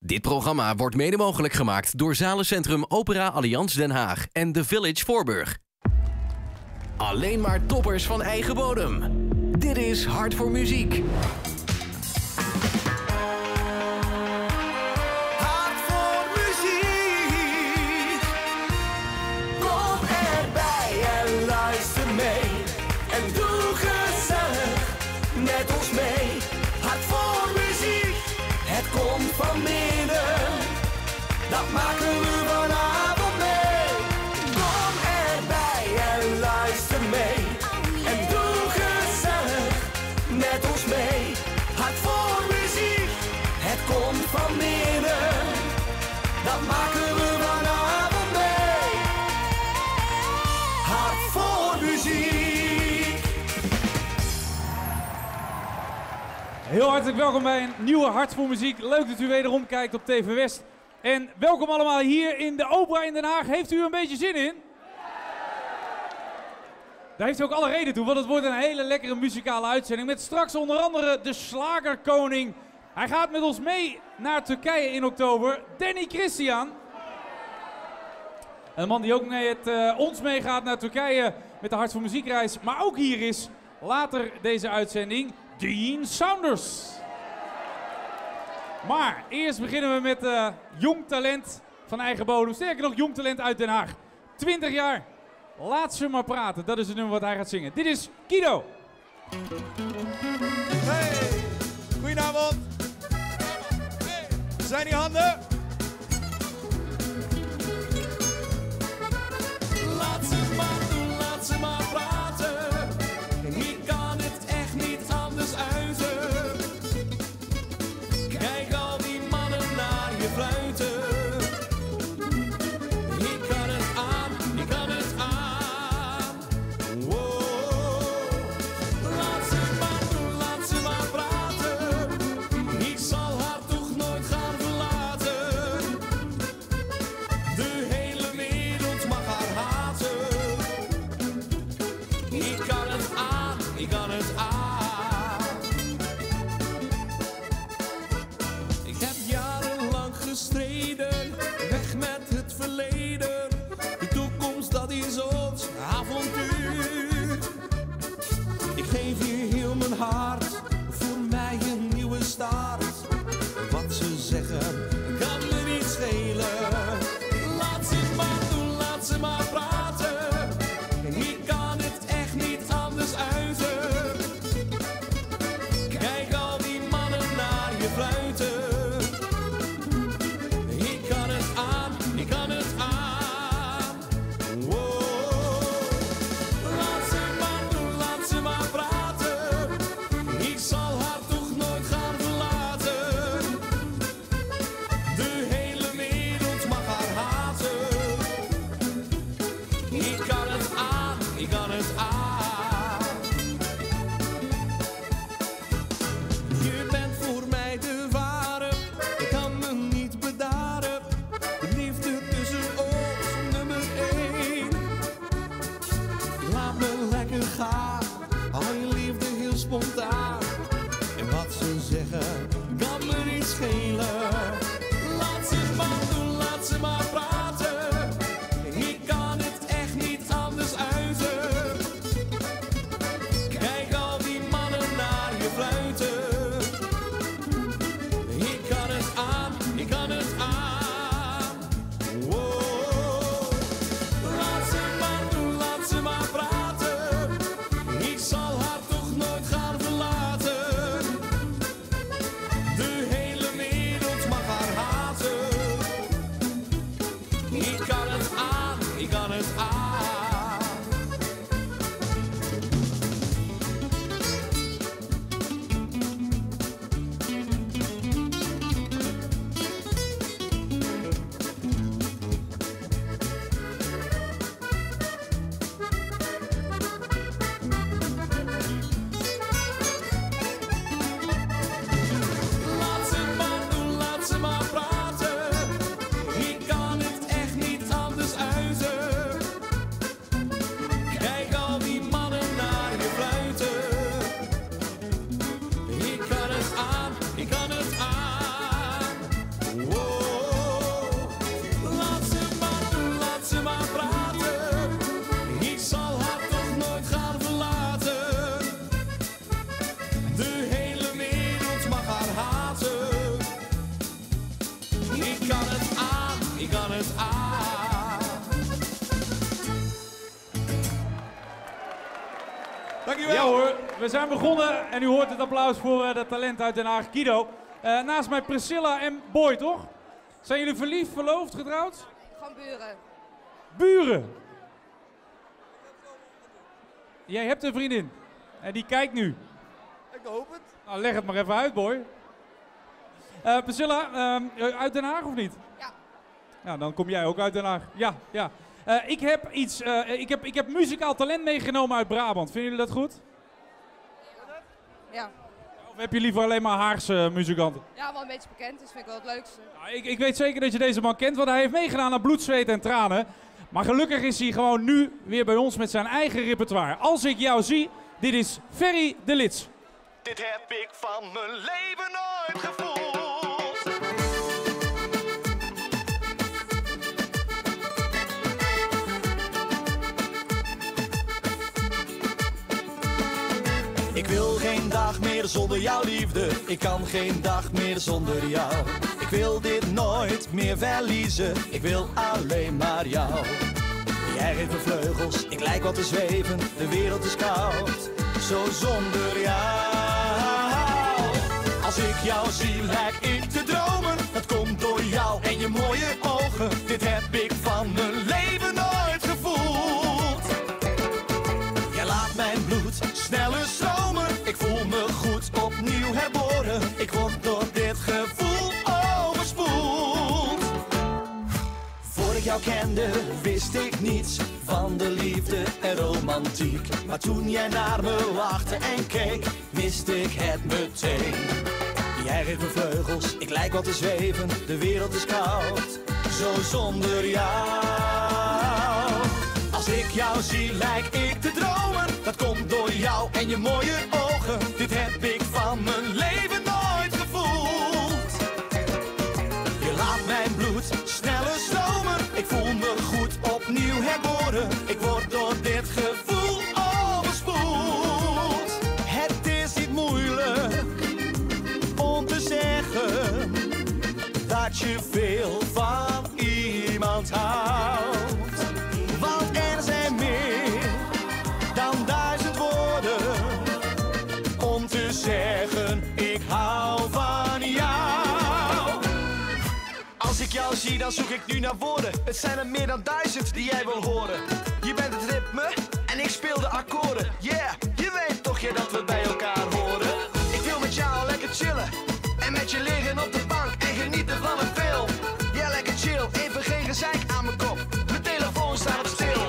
Dit programma wordt mede mogelijk gemaakt door Zalencentrum Opera Allianz Den Haag en The Village Voorburg. Alleen maar toppers van eigen bodem. Dit is Hart voor Muziek. Hart voor muziek. Kom erbij en luister mee. En doe gezellig met ons mee. Hart voor muziek. Het komt van binnen. Dat maken we vanavond mee. Kom erbij en luister mee. En doe gezellig met ons mee. Hart voor muziek. Het komt van binnen. Dat maken we vanavond mee. Hart voor muziek. Heel hartelijk welkom bij een nieuwe Hart voor Muziek. Leuk dat u wederom kijkt op TV West. En welkom allemaal hier in de Opera in Den Haag. Heeft u er een beetje zin in? Daar heeft u ook alle reden toe, want het wordt een hele lekkere muzikale uitzending. Met straks onder andere de Slagerkoning. Hij gaat met ons mee naar Turkije in oktober. Danny Christian. Een man die ook met ons meegaat naar Turkije met de Hart voor Muziekreis. Maar ook hier is later deze uitzending Dean Saunders. Maar eerst beginnen we met jong talent van eigen bodem. Sterker nog, jong talent uit Den Haag. 20 jaar. Laat ze maar praten. Dat is het nummer wat hij gaat zingen. Dit is Guido. Hey, goedenavond. Zijn die handen? Laat ze maar doen, laat ze maar praten. Ik kan het echt niet anders uiten. Kijk al die mannen naar je fluiten. Ik kan het aan, ik kan het aan. Wow. Laat ze maar doen, laat ze maar praten. Ik zal haar toch nooit gaan verlaten. De hele wereld mag haar haten. Ik kan het aan, ik kan het aan. Ik heb jarenlang gestreden, weg met het verleden. De toekomst, dat is ons avontuur. Ik geef je heel mijn hart, voor mij een nieuwe start. Wat ze zeggen, kan me niet schelen. Laat ze maar doen, laat ze maar praten. Ik kan het echt niet anders uiten. Kijk al die mannen naar je fluiten. Ik kan het aan, ik kan het aan. Wow. Laat ze maar doen, laat ze maar praten. Ik kan het aan, ik kan het aan. Dankjewel. Ja hoor, we zijn begonnen en u hoort het applaus voor dat talent uit Den Haag, Guido. Naast mij Priscilla en Boy, toch? Zijn jullie verliefd, verloofd, getrouwd? Gewoon buren. Buren! Jij hebt een vriendin en die kijkt nu. Ik hoop het. Nou, leg het maar even uit, Boy. Priscilla, uit Den Haag of niet? Ja. Nou, dan kom jij ook uit Den Haag. Ja, ja. Ik heb muzikaal talent meegenomen uit Brabant. Vinden jullie dat goed? Ja. Of heb je liever alleen maar Haagse muzikanten? Ja, wel een beetje bekend, dus vind ik wel het leukste. Nou, ik weet zeker dat je deze man kent, want hij heeft meegedaan aan bloed, zweet en tranen. Maar gelukkig is hij gewoon nu weer bij ons met zijn eigen repertoire. Als ik jou zie, dit is Ferry de Lits. Dit heb ik van mijn leven nooit gevoeld. Ik wil geen dag meer zonder jouw liefde. Ik kan geen dag meer zonder jou. Ik wil dit nooit meer verliezen. Ik wil alleen maar jou. Jij geeft me vleugels, ik lijk wat te zweven. De wereld is koud, zo zonder jou. Als ik jou zie, lijk ik te dromen. Dat komt door jou en je mooie ogen. Dit heb ik van mijn leven nooit gevoeld. Jij laat mijn bloed sneller stromen. Ik voel me goed opnieuw herboren. Ik word door dit gevoel overspoeld. Voor ik jou kende, wist ik niets van de liefde en romantiek. Maar toen jij naar me lachte en keek, wist ik het meteen. Jij geeft me vleugels, ik lijk wat te zweven. De wereld is koud, zo zonder jou. Als ik jou zie, lijk ik te dromen. Dat komt door jou en je mooie ogen. Dit heb ik van mijn leven nooit gevoeld. Je laat mijn bloed sneller stromen. Ik voel me goed opnieuw herboren. Ik word door dit gevoel overspoeld. Het is niet moeilijk om te zeggen dat je veel van iemand houdt. Want er zijn meer dan 1000 woorden om te zeggen ik hou van jou. Als ik jou zie, dan zoek ik nu naar woorden. Het zijn er meer dan 1000 die jij wil horen. Je bent het ritme en ik speel de akkoorden. Yeah, je weet toch ja, dat we bij elkaar horen. Ik wil met jou lekker chillen en met je liggen op de bank en genieten van een film. Ja, lekker chill, even geen gezeik aan mijn kop. Mijn telefoon staat op stil.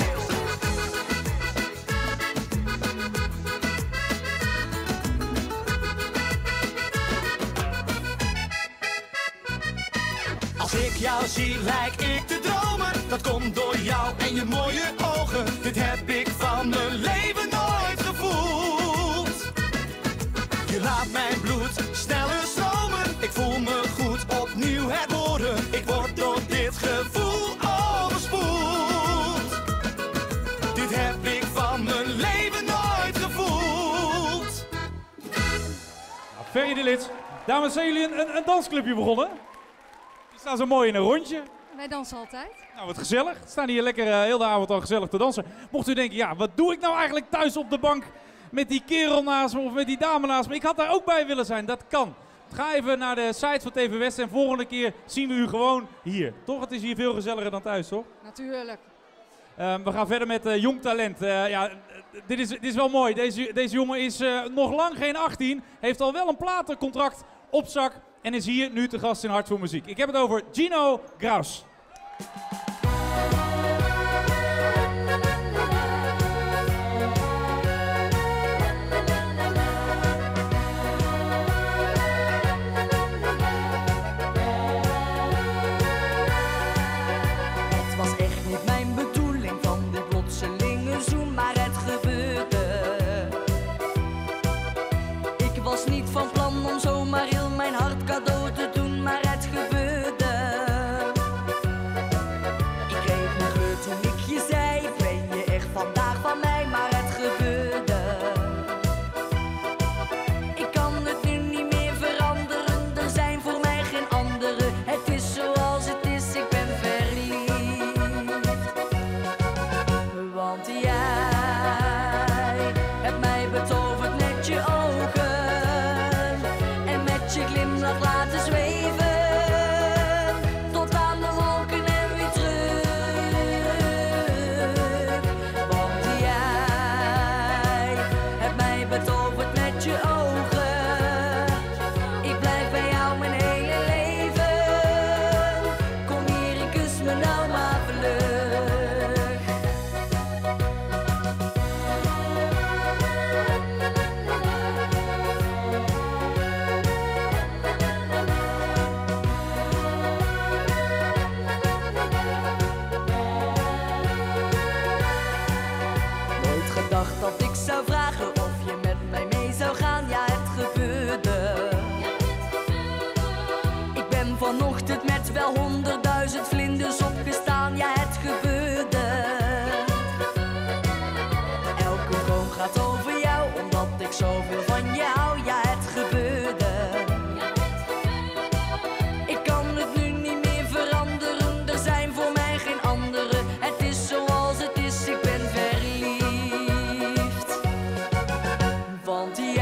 Als ik jou zie, lijk ik te dromen. Dat komt door jou en je mooie ogen. Dit heb ik van mijn leven nooit gevoeld. Je laat mijn bloed sneller stromen. Ik voel me goed opnieuw herboren. Ik word door dit gevoel overspoeld. Dit heb ik van mijn leven nooit gevoeld. Ferry de Lits. Dames, zijn jullie een dansclubje begonnen? Die staan zo mooi in een rondje. Wij dansen altijd. Nou, wat gezellig. We staan hier lekker heel de avond al gezellig te dansen. Mocht u denken, ja, wat doe ik nou eigenlijk thuis op de bank met die kerel naast me of met die dame naast me? Ik had daar ook bij willen zijn, dat kan. Ga even naar de site van TV West en volgende keer zien we u gewoon hier. Toch? Het is hier veel gezelliger dan thuis, toch? Natuurlijk. We gaan verder met jong talent. Dit is wel mooi. Deze jongen is nog lang geen 18. Heeft al wel een platencontract op zak. En is hier nu te gast in Hart voor Muziek. Ik heb het over Gino Graus. Het was echt niet mijn bedoeling van die plotselinge zoen, maar het gebeurde. Ik was niet van plan om zomaar heel mijn hart cadeau te doen, maar het gebeurde. Ik kreeg een dat ik zou vragen of je met mij mee zou gaan. Ja, het gebeurde. Ik ben vanochtend met wel 100.000 vlinders opgestaan. Ja, het gebeurde. Elke droom gaat over jou, omdat ik zoveel van je hou. Ja, het gebeurde. Ik kan het nu niet meer veranderen, er zijn voor mij geen anderen. Het is zoals het is, ik ben verliefd. Want jij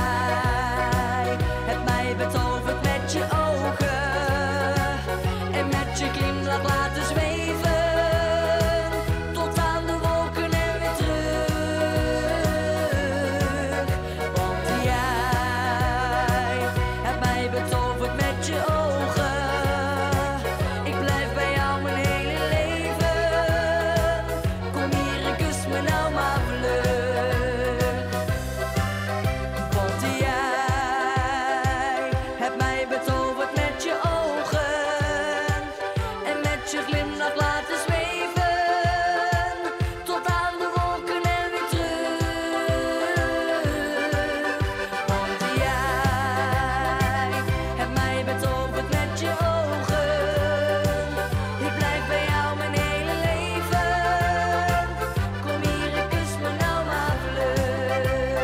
hebt mij betoverd met je ogen en met je glimlach laten zweven tot aan de wolken en weer terug. Want jij hebt mij betoverd met je ogen. Ik blijf bij jou mijn hele leven. Kom hier en kus me nou maar vlug. Want jij hebt mij betoverd met je ogen en met je glimlach laten zweven tot aan de wolken en weer terug. Want jij hebt mij betoverd met je ogen. Ik blijf bij jou mijn hele leven. Kom hier en kus me nou maar vlug.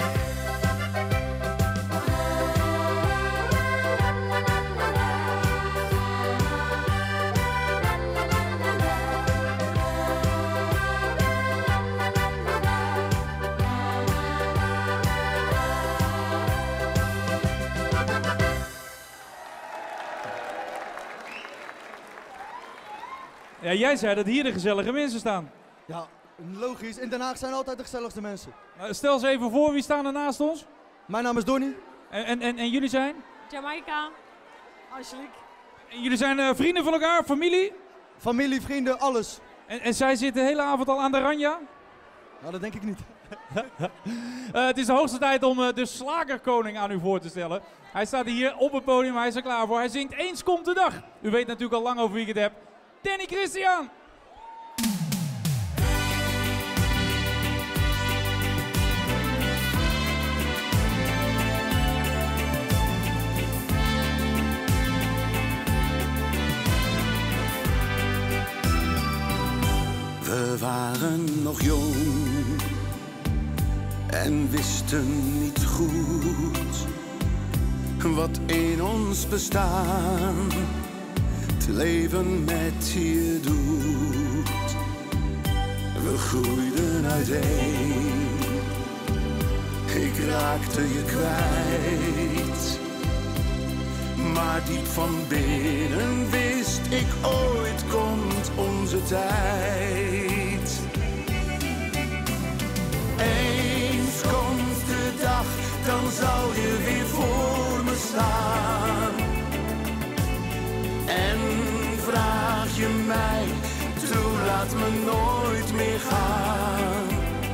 Ja, jij zei dat hier de gezellige mensen staan. Ja, logisch. In Den Haag zijn altijd de gezelligste mensen. Stel eens even voor, wie staan er naast ons? Mijn naam is Donnie. En jullie zijn? Jamaica. Angelique. En jullie zijn vrienden van elkaar, familie? Familie, vrienden, alles. En zij zitten de hele avond al aan de ranja? Nou, dat denk ik niet. Het is de hoogste tijd om de slagerkoning aan u voor te stellen. Hij staat hier op het podium, hij is er klaar voor. Hij zingt Eens komt de dag. U weet natuurlijk al lang over wie ik het heb. Danny Christian! We waren nog jong en wisten niet goed wat in ons bestaan het leven met je doet. We groeiden uiteen, ik raakte je kwijt, maar diep van binnen wist ik ooit komt onze tijd. Eens komt de dag, dan zal je weer voor me staan. En vraag je mij, toen laat me nooit meer gaan.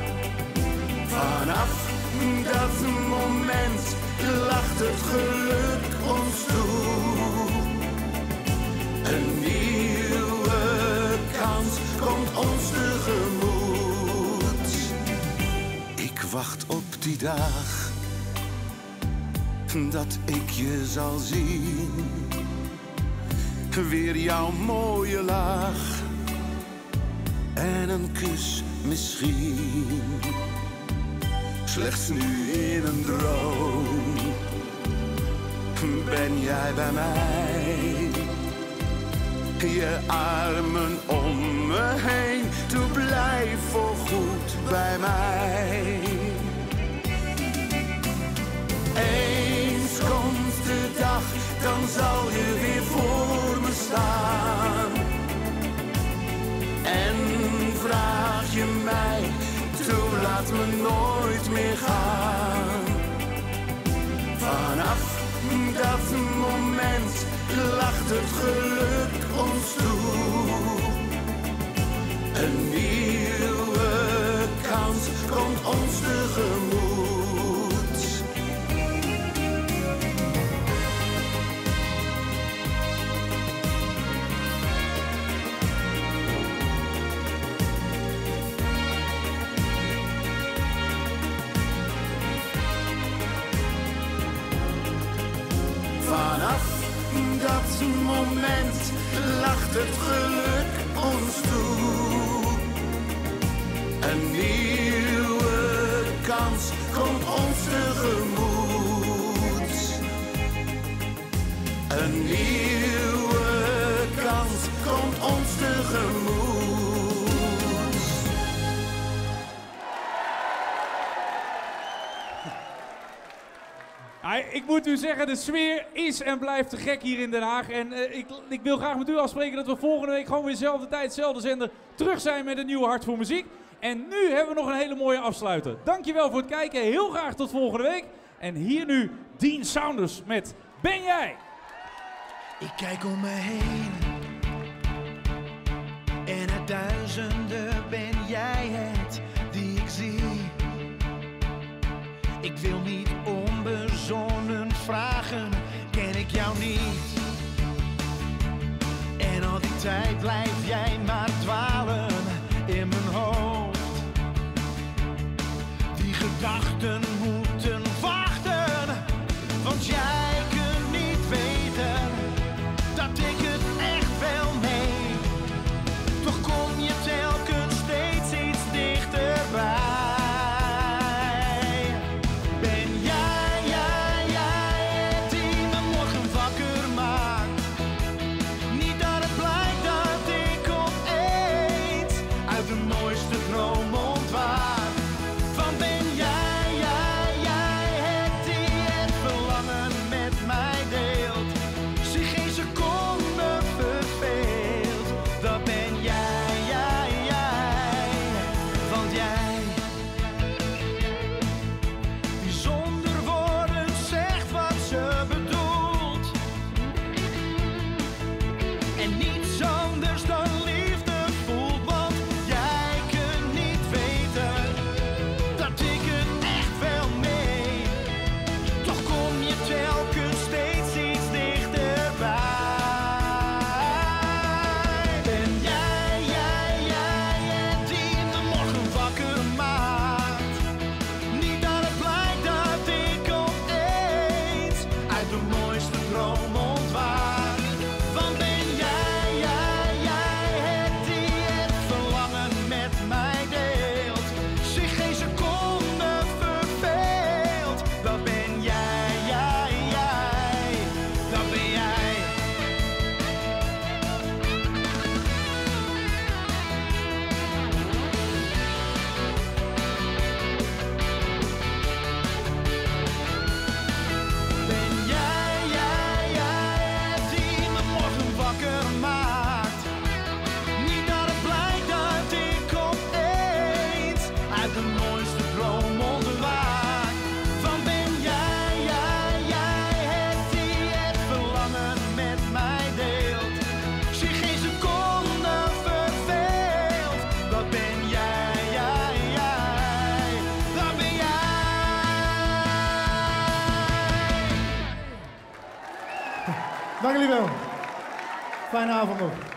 Vanaf dat moment lacht het geluk ons toe. Een nieuwe kans komt ons tegemoet. Ik wacht op die dag dat ik je zal zien. Weer jouw mooie lach en een kus misschien. Slechts nu in een droom ben jij bij mij. Je armen om me heen, toe blijf voorgoed bij mij. Eens komt de dag, dan zal je weer voor me staan. En vraag je mij, toen laat me nooit meer gaan. Vanaf dat moment lacht het geluk ons toe. Een nieuwe kans komt ons tegemoet. moment lacht het geluk ons toe. Een nieuwe kans komt ons tegemoet. Een nieuwe kans komt ons tegemoet. Ja, ik moet u zeggen, de sfeer is en blijft te gek hier in Den Haag. En ik wil graag met u afspreken dat we volgende week gewoon weer dezelfde tijd, dezelfde zender terug zijn met een nieuwe Hart voor Muziek. En nu hebben we nog een hele mooie afsluiter. Dankjewel voor het kijken, heel graag tot volgende week. En hier nu Dean Saunders met Ben jij? Ik kijk om me heen en uit duizenden ben jij het die ik zie. Ik wil niet onbezonnen vragen, ken ik jou niet. En al die tijd blijf jij maar dwalen in mijn hoofd. Die gedachten moeten wachten, want jij kunt niet weten dat ik het echt wel meen. Toch kom je telkens steeds iets dichterbij. Dank jullie wel. Fijne avond nog.